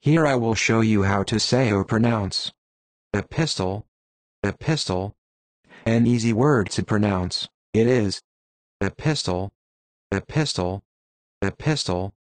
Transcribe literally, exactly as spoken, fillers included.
Here I will show you how to say or pronounce epistle, epistle. An easy word to pronounce, it is epistle, epistle, epistle.